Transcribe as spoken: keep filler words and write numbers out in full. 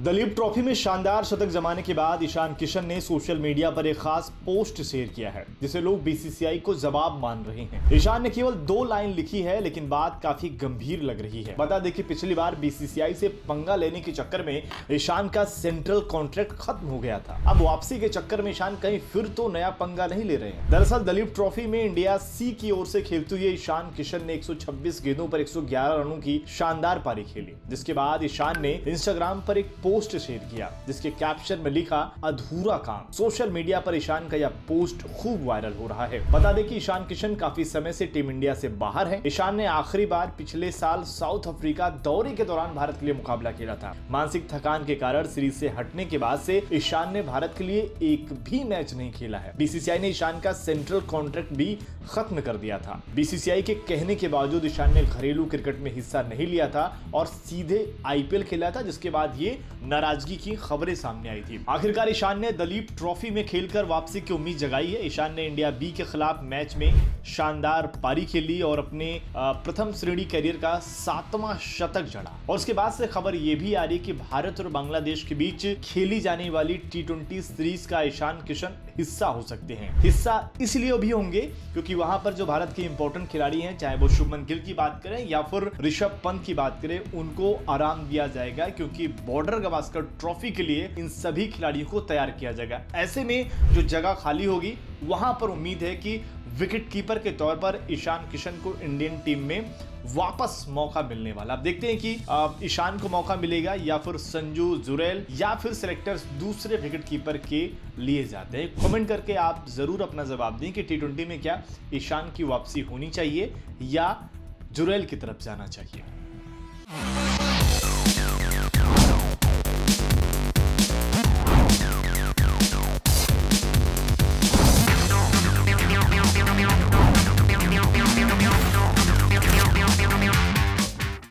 Dalip trophy में शानदार शतक जमाने के बाद ईशान किशन ने सोशल मीडिया पर एक खास पोस्ट शेयर किया है जिसे लोग बीसीसीआई को जवाब मान रहे हैं। ईशान ने केवल दो लाइन लिखी है लेकिन बात काफी गंभीर लग रही है। बता दें कि पिछली बार बीसीसीआई से पंगा लेने के चक्कर में ईशान का सेंट्रल कॉन्ट्रैक्ट खत्म हो गया था। अब वापसी के चक्कर में ईशान कहीं फिर तो नया पंगा नहीं ले रहे हैं। दरअसल दलीप ट्रॉफी में इंडिया सी की ओर से खेलते हुए ईशान किशन ने एक सौ छब्बीस गेंदों पर एक सौ ग्यारह रनों की शानदार पारी खेली, जिसके बाद ईशान ने इंस्टाग्राम पर एक पोस्ट शेयर किया जिसके कैप्शन में लिखा अधूरा काम। सोशल मीडिया पर ईशान का यह पोस्ट खूब वायरल हो रहा है। बता दें कि ईशान किशन काफी समय से टीम इंडिया से बाहर है। ईशान ने आखिरी बार पिछले साल साउथ अफ्रीका दौरे के दौरान भारत के लिए मुकाबला खेला था। मानसिक थकान के कारण सीरीज से हटने के बाद से ईशान ने भारत के लिए एक भी मैच नहीं खेला है। बीसीसीआई ने ईशान का सेंट्रल कॉन्ट्रैक्ट भी खत्म कर दिया था। बीसीसीआई के कहने के बावजूद ईशान ने घरेलू क्रिकेट में हिस्सा नहीं लिया था और सीधे आईपीएल खेला था, जिसके बाद ये नाराजगी की खबरें सामने आई थी। आखिरकार ईशान ने दलीप ट्रॉफी में खेलकर वापसी की उम्मीद जगाई है। ईशान ने इंडिया बी के खिलाफ मैच में शानदार पारी खेली और अपने प्रथम श्रेणी करियर का सातवां शतक जड़ा। और उसके बाद से खबर यह भी आ रही है कि भारत और बांग्लादेश के बीच खेली जाने वाली टी ट्वेंटी सीरीज का ईशान किशन हिस्सा हो सकते हैं। हिस्सा इसलिए भी होंगे क्योंकि वहां पर जो भारत के इंपॉर्टेंट खिलाड़ी हैं, चाहे वो शुभमन गिल की बात करें या फिर ऋषभ पंत की बात करें, उनको आराम दिया जाएगा क्योंकि बॉर्डर गावस्कर ट्रॉफी के लिए इन सभी खिलाड़ियों को तैयार किया जाएगा। ऐसे में जो जगह खाली होगी वहां पर उम्मीद है कि विकेट कीपर के तौर पर ईशान किशन को इंडियन टीम में वापस मौका मिलने वाला। अब देखते हैं कि ईशान को मौका मिलेगा या फिर संजू जुरेल या फिर सिलेक्टर्स दूसरे विकेट कीपर के लिए जाते हैं। कमेंट करके आप जरूर अपना जवाब दें कि टी ट्वेंटी में क्या ईशान की वापसी होनी चाहिए या जुरेल की तरफ जाना चाहिए।